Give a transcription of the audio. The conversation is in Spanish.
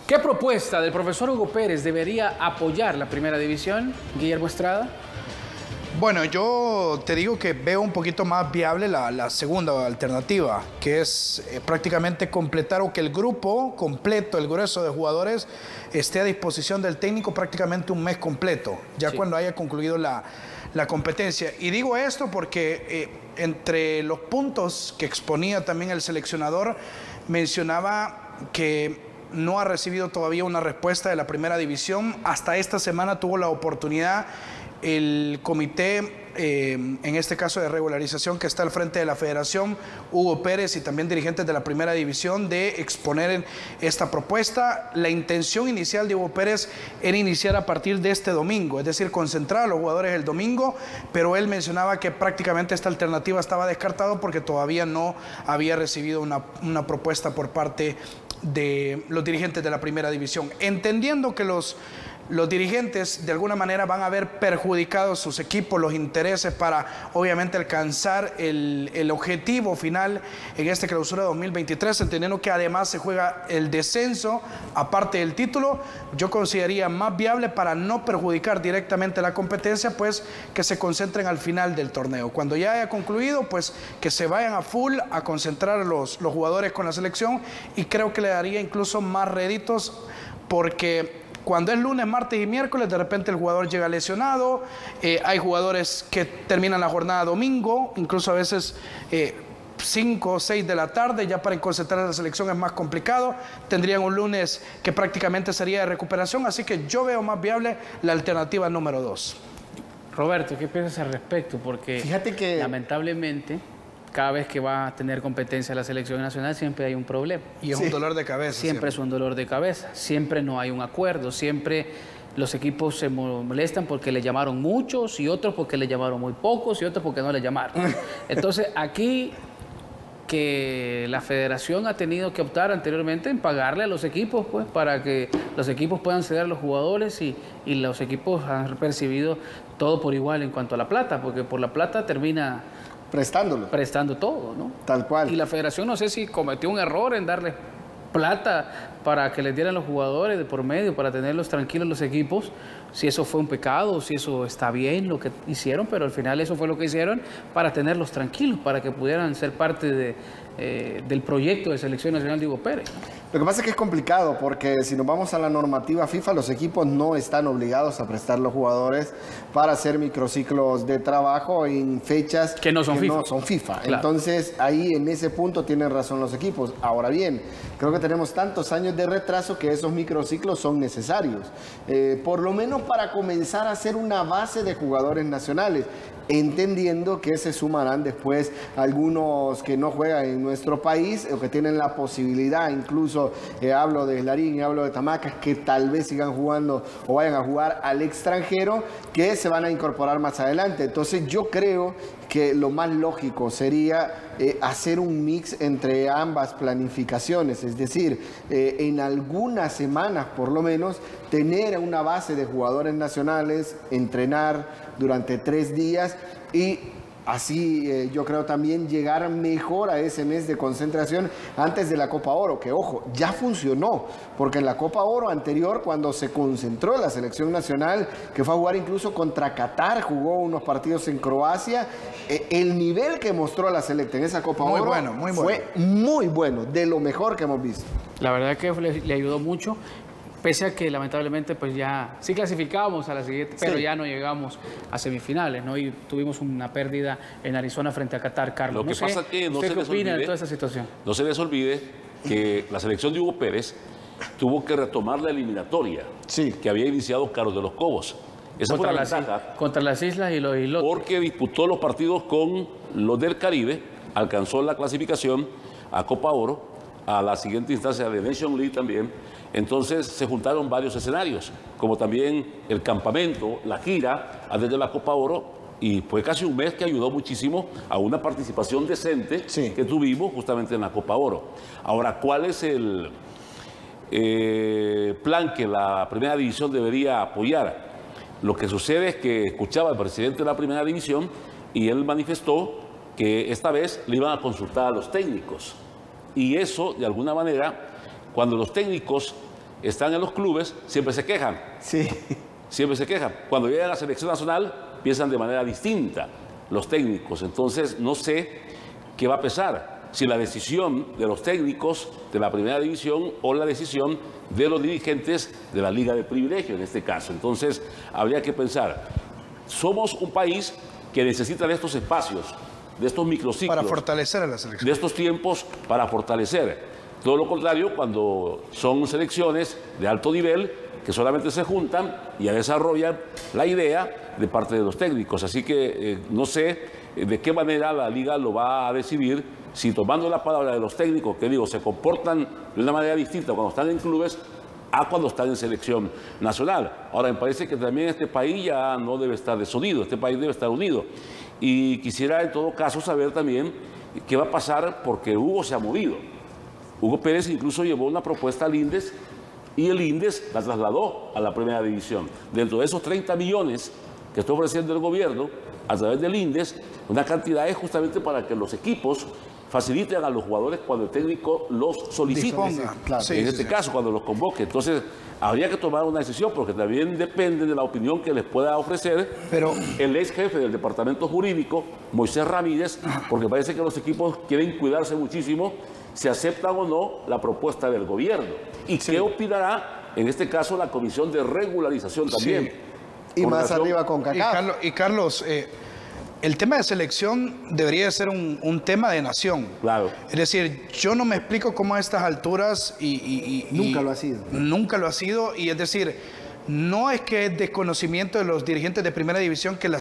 ¿Qué propuesta del profesor Hugo Pérez debería apoyar la primera división, Guillermo Estrada? Bueno, yo te digo que veo un poquito más viable la segunda alternativa, que es prácticamente completar o que el grupo completo, el grueso de jugadores, esté a disposición del técnico prácticamente un mes completo, ya cuando haya concluido la competencia. Y digo esto porque entre los puntos que exponía también el seleccionador, mencionaba que no ha recibido todavía una respuesta de la primera división. Hasta esta semana tuvo la oportunidad el comité, en este caso de regularización que está al frente de la federación, Hugo Pérez y también dirigentes de la primera división, de exponer esta propuesta. La intención inicial de Hugo Pérez era iniciar a partir de este domingo, es decir, concentrar a los jugadores el domingo, pero él mencionaba que prácticamente esta alternativa estaba descartada porque todavía no había recibido una propuesta por parte de los dirigentes de la primera división, entendiendo que los dirigentes de alguna manera van a ver perjudicados sus equipos, los intereses para obviamente alcanzar el objetivo final en esta clausura 2023, entendiendo que además se juega el descenso aparte del título. Yo consideraría más viable, para no perjudicar directamente la competencia, pues que se concentren al final del torneo. Cuando ya haya concluido, pues que se vayan a full a concentrar los jugadores con la selección, y creo que le daría incluso más réditos, porque cuando es lunes, martes y miércoles, de repente el jugador llega lesionado, hay jugadores que terminan la jornada domingo, incluso a veces 5 o 6 de la tarde, ya para concentrar la selección es más complicado. Tendrían un lunes que prácticamente sería de recuperación, así que yo veo más viable la alternativa número 2. Roberto, ¿qué piensas al respecto? Porque fíjate que lamentablemente cada vez que va a tener competencia la selección nacional siempre hay un problema. Y es un dolor de cabeza. Siempre es un dolor de cabeza, siempre no hay un acuerdo, siempre los equipos se molestan porque le llamaron muchos y otros porque le llamaron muy pocos y otros porque no le llamaron. Entonces aquí que la federación ha tenido que optar anteriormente en pagarle a los equipos, pues, para que los equipos puedan ceder a los jugadores, y los equipos han percibido todo por igual en cuanto a la plata, porque por la plata termina prestando todo, ¿no? Tal cual. Y la federación, no sé si cometió un error en darle plata para que les dieran los jugadores de por medio, para tenerlos tranquilos los equipos, si eso fue un pecado, si eso está bien lo que hicieron, pero al final eso fue lo que hicieron para tenerlos tranquilos, para que pudieran ser parte del proyecto de Selección Nacional de Hugo Pérez. Lo que pasa es que es complicado, porque si nos vamos a la normativa FIFA, los equipos no están obligados a prestar los jugadores para hacer microciclos de trabajo en fechas que no son FIFA. Claro. Entonces, ahí en ese punto tienen razón los equipos. Ahora bien, creo que tenemos tantos años de retraso que esos microciclos son necesarios, por lo menos para comenzar a hacer una base de jugadores nacionales, entendiendo que se sumarán después algunos que no juegan en nuestro país o que tienen la posibilidad, incluso hablo de Larín y hablo de Tamacas, que tal vez sigan jugando o vayan a jugar al extranjero, que se van a incorporar más adelante. Entonces yo creo que lo más lógico sería hacer un mix entre ambas planificaciones, es decir, en algunas semanas por lo menos tener una base de jugadores nacionales, entrenar durante 3 días y así yo creo también llegar mejor a ese mes de concentración antes de la Copa Oro, que ojo, ya funcionó, porque en la Copa Oro anterior, cuando se concentró la selección nacional, que fue a jugar incluso contra Qatar, jugó unos partidos en Croacia, el nivel que mostró la selecta en esa Copa Oro fue muy bueno, de lo mejor que hemos visto. La verdad que le ayudó mucho. Pese a que lamentablemente pues ya sí clasificábamos a la siguiente, pero ya no llegamos a semifinales, ¿no? Y tuvimos una pérdida en Arizona frente a Qatar, Carlos. Lo que pasa es que no se les olvide, de toda esta situación. No se les olvide que la selección de Hugo Pérez tuvo que retomar la eliminatoria que había iniciado Carlos de los Cobos. Esa fue la ventaja. Contra las islas y los islotes. Porque disputó los partidos con los del Caribe, alcanzó la clasificación a Copa Oro, a la siguiente instancia de Nation League también. Entonces se juntaron varios escenarios, como también el campamento, la gira, desde la Copa Oro, y fue casi un mes que ayudó muchísimo a una participación decente que tuvimos justamente en la Copa Oro. Ahora, ¿cuál es el plan que la Primera División debería apoyar? Lo que sucede es que escuchaba al presidente de la Primera División y él manifestó que esta vez le iban a consultar a los técnicos. Y eso, de alguna manera, cuando los técnicos están en los clubes, siempre se quejan. Sí. Siempre se quejan. Cuando llegan a la selección nacional, piensan de manera distinta los técnicos. Entonces, no sé qué va a pesar. Si la decisión de los técnicos de la primera división o la decisión de los dirigentes de la Liga de Privilegio, en este caso. Entonces, habría que pensar. Somos un país que necesita de estos espacios, de estos microciclos. Para fortalecer a la selección. De estos tiempos para fortalecer. Todo lo contrario, cuando son selecciones de alto nivel, que solamente se juntan y desarrollan la idea de parte de los técnicos. Así que no sé de qué manera la Liga lo va a decidir, si tomando la palabra de los técnicos, que digo, se comportan de una manera distinta cuando están en clubes a cuando están en selección nacional. Ahora, me parece que también este país ya no debe estar desunido, este país debe estar unido. Y quisiera en todo caso saber también qué va a pasar, porque Hugo se ha movido. Hugo Pérez incluso llevó una propuesta al INDES y el INDES la trasladó a la primera división. Dentro de esos 30 millones que está ofreciendo el gobierno a través del INDES, una cantidad es justamente para que los equipos faciliten a los jugadores cuando el técnico los solicite. Claro. Sí, en este caso, cuando los convoque. Entonces, habría que tomar una decisión, porque también depende de la opinión que les pueda ofrecer el ex jefe del departamento jurídico, Moisés Ramírez, porque parece que los equipos quieren cuidarse muchísimo si aceptan o no la propuesta del gobierno. ¿Y qué opinará, en este caso, la Comisión de Regularización también? Y más arriba con CACAF. Y Carlos, el tema de selección debería ser un tema de nación. Claro. Es decir, yo no me explico cómo a estas alturas Nunca lo ha sido. Nunca lo ha sido. Y es decir, no es que es desconocimiento de los dirigentes de primera división que la